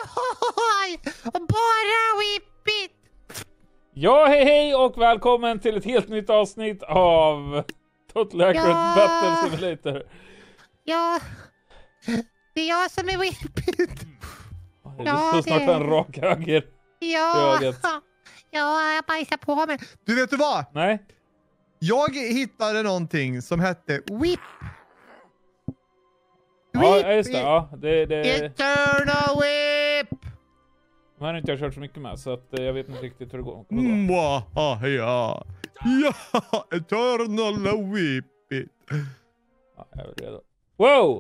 Oj, bara Whippet. Ja, hej och välkommen till ett helt nytt avsnitt av Total Accurate Battle Simulator. Ja, det är jag som är Whippet. Du får snart en rak höger i ögat. Ja, jag bajsar på mig. Du vet du vad? Nej. Jag hittade någonting som hette Whip. Ja, just det. Ja, det... Eternal Whip. De har inte jag kört så mycket med, så att jag vet inte riktigt hur det går. Ja, Eternal Whip. Ja, jag är redo. Wow!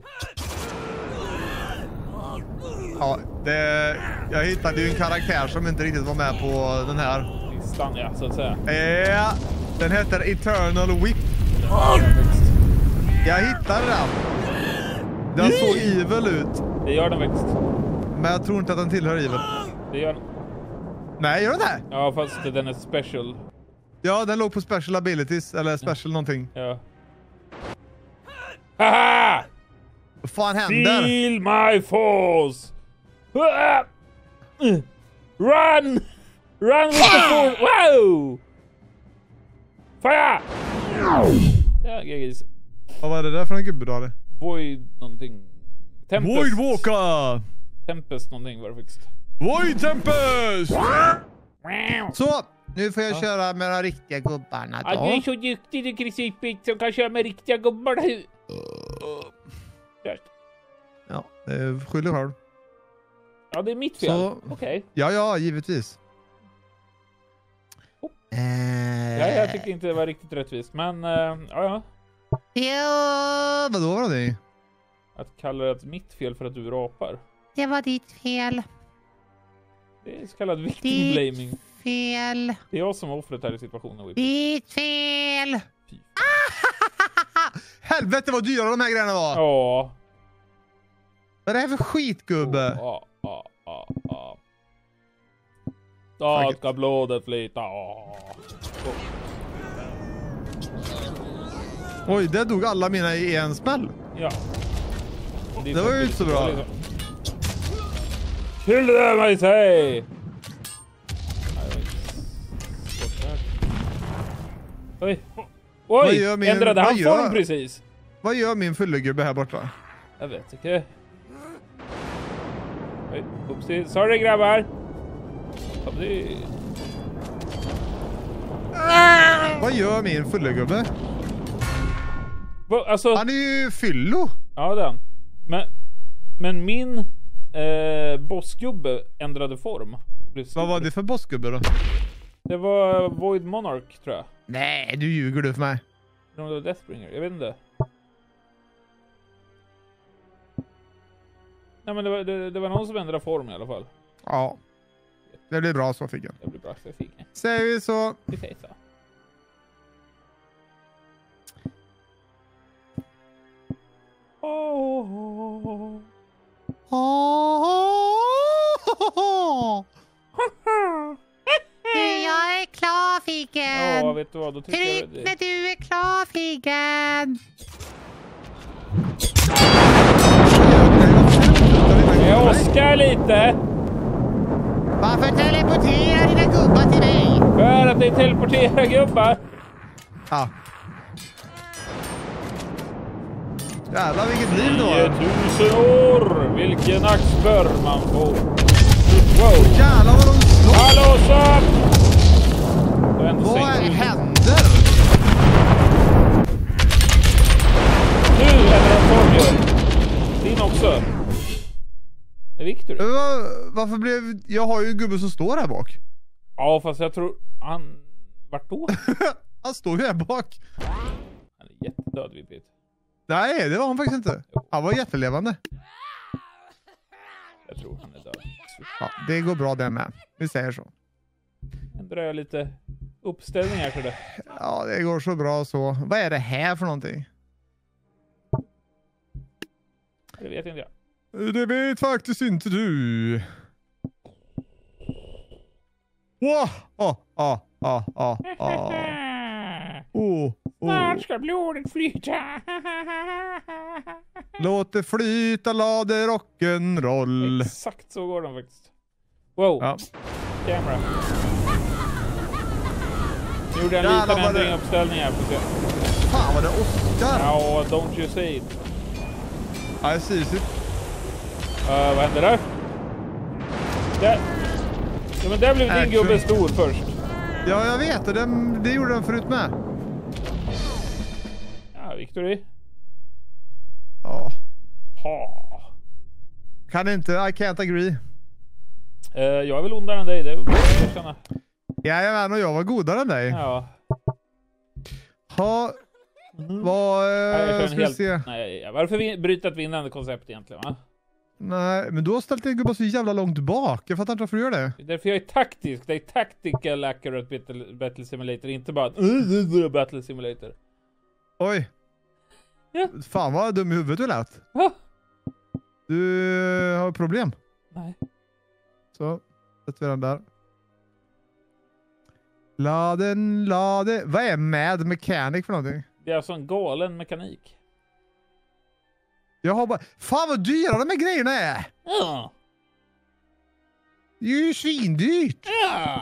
Ja, jag hittade ju en karaktär som inte riktigt var med på den här Listan, ja, så att säga. Ja, den heter Eternal Whip. Jag hittade den. Den såg evil ut. Det gör den växt. Men jag tror inte att den tillhör evil. Det gör den. Nej, gör den det? Ja, fast den är special. Ja, den låg på special abilities. Eller special någonting. Ja. Haha! Vad fan händer? Feel my force! Run! Run with the force! Wow! Fire! Ja, GG's. Vad var det där för en gubbe då? Void någonting. Tempest. Void Walker! Tempest någonting var det faktiskt. Void Tempest! Så, nu får jag köra med de riktiga gubbarna då. Ja, du är så duktig du Krisipit som kan köra med riktiga gubbar. Ja, skyller själv. Ja, det är mitt fel. Så- Okej. Ja, givetvis. Ja, jag tyckte inte det var riktigt rättvist. Men, ja. Ja, Vadå var det? Att kalla det mitt fel för att du rapar. det var ditt fel. Det är så kallad victim blaming. Ditt fel. Det är jag som har offret här i situationen. Ditt fel. Fy. Helvete vad dyra de här grejerna var! Ja. Vad är det här för skitgubbe? Ja. Fuck it. Ska blodet flyta. Oj, det dog alla mina i en smäll. Ja. Det var ju inte så bra. Kill them, I say! Oj. Vad Oj, gör min- ändrade han vad gör- form precis? Vad gör min fyllegubbe här borta? Jag vet inte. Oj, oopsie. Sorry grabbar. Oopsie. Vad gör min fyllegubbe? Alltså, Han är ju fyllo. ja den. Men min bossgubbe ändrade form. Vad var det för bossgubbe då? Det var Void Monarch tror jag. Nej, du ljuger du för mig. Det var Deathbringer, jag vet inte. Nej men det var någon som ändrade form i alla fall. Ja. Det blir bra så, Figgen. Det blir bra för fiken. Säger vi så. Vi säger så. Jag är klar, Figgen. Ja, vet du vad? Då tycker Tryck jag när du är klar, Figgen. jag åskar lite. Varför teleporterar dina gubbar till mig? För att det teleporterar gubbar. Ja. Jävlar vilket liv då. 10 000 år. Vilken axbör man får. Wow. Jävlar vad de slår. Hallå, så! Jag har ändå Vad sänkt. händer? Nu är det form. Din också. Det är Victor. Varför blev... Jag har ju en gubbe som står här bak. Ja, fast jag tror... Vart då? Han står ju här bak. Han är jättedöd, Vippit. Nej, det var han faktiskt inte. Han var jättelevande. Jag tror han är död. Ja, det går bra det med. Vi säger så. Ändrar jag lite uppställningar för det. Ja, det går så bra så. Vad är det här för någonting? Det vet inte jag. Det vet faktiskt inte du. Wow! Snart ska blodet flyta. Låt det flyta, låt det rock'n'roll. Exakt så går de faktiskt. Wow. Ja. Camera. Nu gjorde en Jävlar, liten vad ändring det- i uppställningen här. Fan vad det Oscar. Ja, don't you say it. I see it. Vad hände där? Där. Ja, men där blev din gubbe stor först. Ja, jag vet. Och det gjorde den förut med. Ja, Victory. Ja. Ha. Kan inte. I can't agree. Jag är väl ondare än dig, det vill jag känna. Jajamän, och jag var godare än dig. Ja. Ha. Vad Jag ska vi se? Nej, varför bryta ett vinnande koncept egentligen, va? Nej, men du har ställt din gubbar så jävla långt bak. Jag fattar inte varför du gör det. Det är därför jag är taktisk. Det är tactical accurate battle simulator, inte bara battle simulator. Oj. Ja. Fan vad dum i huvudet du lät. Va? Du har problem. Nej. Så, sätter vi den där. Lade. Vad är Mad Mechanic för någonting? Det är alltså en galen mekanik. Jag har bara... Fan vad dyra de här grejerna är! Ja. Det är ju svindyrt! Ja.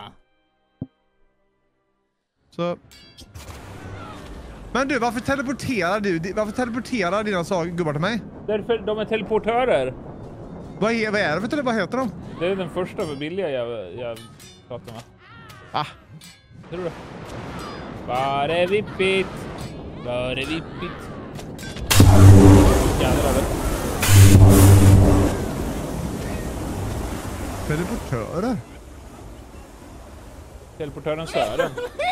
Så... Men du, varför teleporterar dina gubbar till mig? Därför de är teleportörer. Vad är det för vad heter de? Det är den första för billiga jag pratar med. Ah, Tror du? Bara vippigt. Bara vippigt. Jävlar. teleportörer. Teleportören Sören.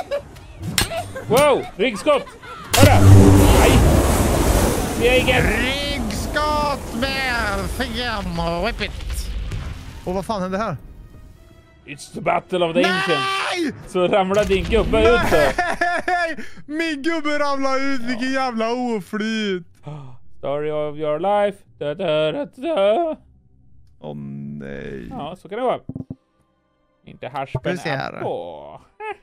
Wow! Ryggskott! Hörra! Nej! Stegen! Ryggskott med fem whippet. Och vad fan hände här? It's the battle of the ancients. Nej! Så ramlar din gubbe ut då. Nej! Min gubbe ramlade ut, vilken jävla oflyt. Story of your life. Da, da, da, da. Åh nej. Ja, så kan det vara. Inte Ska vi se här. harspen på.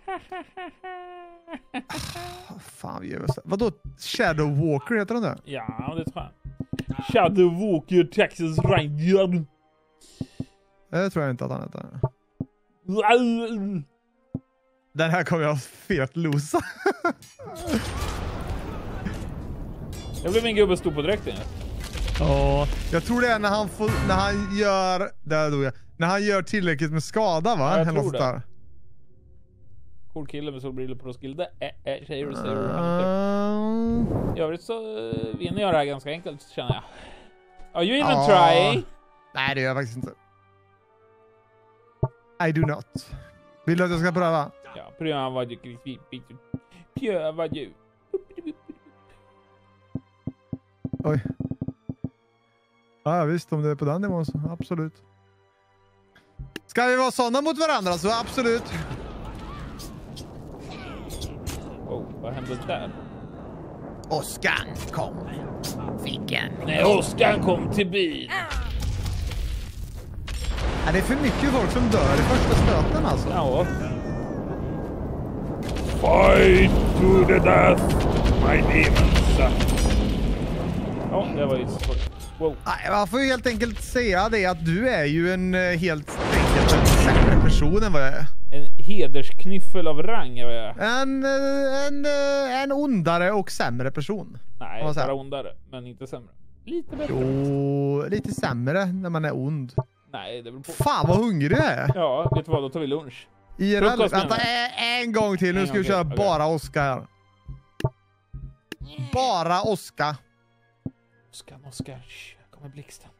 Fan, vi gör så. Vadå? Shadow Walker heter den där? Ja, det tror jag. Shadow Walker Texas Ranger. Det tror jag inte att han heter. Den här kommer jag fet losa. Jag blev min gubbe stod på direkten. Ja, jag tror det är när han gör tillräckligt med skada, va? Ja, jag Eller tror något det. där. Cool kille med solbrillor på Roskilde. Tjejer och säger. I övrigt så vinner jag det här ganska enkelt, känner jag. Are you even trying? Nej, det gör jag faktiskt inte. I do not. Vill du att jag ska pröva? Ja, pröva du. Pröva du. Oj. Ja, visst, om det är på den nivån så absolut. Ska vi vara sådana mot varandra så absolut. Oh, vad hände där? Oscar kom. Fick en. När Oskar kom till byn. Ja, det är för mycket folk som dör i första stöten alltså. Ja. Fight to the death, my demons. Ja, det var ju svårt. Wow. Nej, man får ju helt enkelt säga det att du är ju en helt enkelt en sämre person än vad jag är. En hedersknyffel av rang är vad jag är. En ondare och sämre person. Nej, vad säger bara jag? ondare, men inte sämre. Lite bättre. Jo, lite sämre när man är ond. Nej, det beror på. Fan vad hungrig jag är. Ja, vet du vad? Då tar vi lunch. IRL, Frukost, vänta menar en gång till. Nu En ska vi gång köra till, okej. bara Oscar här. Bara Oscar. Oskar, här kommer blixten.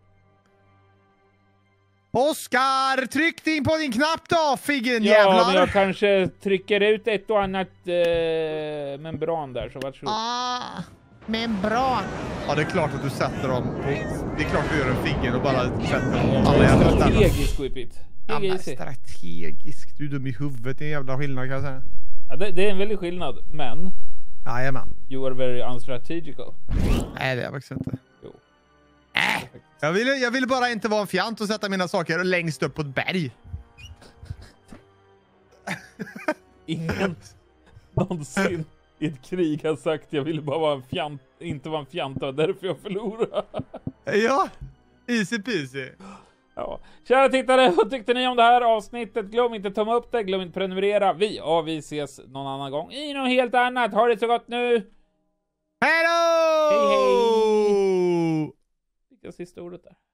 Oscar, tryck in på din knapp då, figgen Ja, jävlar. men jag kanske trycker ut ett och annat membran där, så varsågod. Membran. Ja, det är klart att du sätter dem på... Det är klart du gör en figgen och bara sätter dem Ja, alla det är jävla ställen. strategisk whippit. Ja, men strategisk. Du är dum i huvudet. Det är en jävla skillnad kan jag säga. Ja, det är en väldig skillnad, men Jajamän. you are very unstrategical. Nej, det är jag faktiskt inte. Jo. Jag ville bara inte vara en fjant och sätta mina saker längst upp på ett berg. Ingen någonsin i ett krig har sagt jag ville bara vara en fjant, inte vara en fjanta, därför jag förlorade. Ja, easy peasy. Ja. Kära tittare, vad tyckte ni om det här avsnittet? Glöm inte att tumma upp det, glöm inte prenumerera. Vi ses någon annan gång i något helt annat. Ha det så gott nu! Hej då! Hej hej! Vilka sista ordet där?